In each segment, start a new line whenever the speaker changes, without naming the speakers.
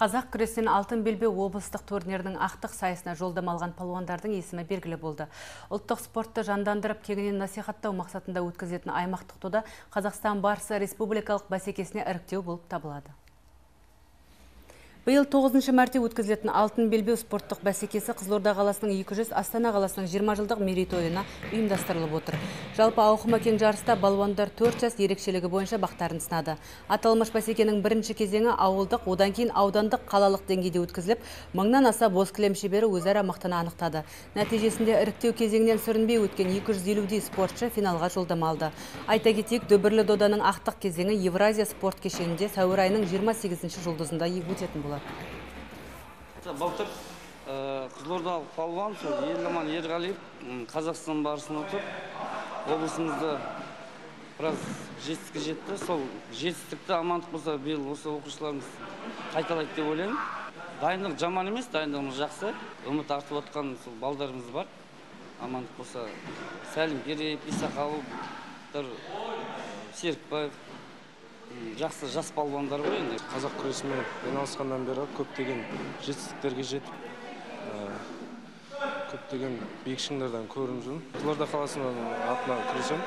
Қазақ күресінен алтын белбеу облыстық турнирінің ақтық сайысына жолдама алған палуандардың есімі белгілі болды. Ұлттық спортты жандандырып, кеңінен насихаттау мақсатында өткізетін аймақтық дода Қазақстан барысы республикалық бәсекесіне іріктеу болып табылады. Биыл 9-шы мәрте өткізілетін алтын белбеу спорттық бәсекесі Қызылорда қаласының 200, Астана қаласының 20 жылдық мерейтойына ұйымдастырылып отыр. Жалпы ауқымы кең жарыста балуандар 4 жас ерекшелігі бойынша бақтарын сынады. Аталмыш бәсекенің бірінші кезеңі ауылдық, одан кейін аудандық, қалалық деңгейде өткізіліп, мыңнан аса боз кілем шебері өзара мықтыны анықтады. Нәтижесінде іріктеу кезеңінен сүрінбей өткен 250-дей спортшы финалға жолдама алды. Айта кетейік, дүбірлі доданың ақтық кезеңі Евразия спорт кешенінде сәуір айының 28-ші жұлдызында өтетін болады.
Былтыр қызылордалық палуан Еламан Ерғалиев Қазақстан барысына өтіп, облысымызда біраз жетістікке жетті. Сол жетістікті амандық болса, биыл осы оқушыларымыз қайталайды деп ойлаймын. Дайындық жаман емес, дайындығымыз жақсы. Үміт артып отқан сол балдарымыз бар. Амандық болса, Сәлім Кереев, Исақалов, Серікбаев, жақсы жас балуандар ғой енді.
Қазақ күресімен айналысқаннан бері көптеген жетістіктерге жетіп, көптеген биік шыңдардан көрініп жүрмін. Қызылорда қаласының атынан күресем.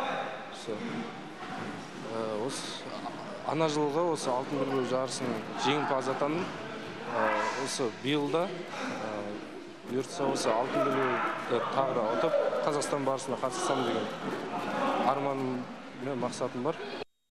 Ана жылғы осы алтын белбеу жарысының жеңімпазы атандым. Осы биылда бұйыртса осы алтын белбеуді тағы да ұтып, Қазақстан барысына қатыссам деген арманым мен мақсатым бар.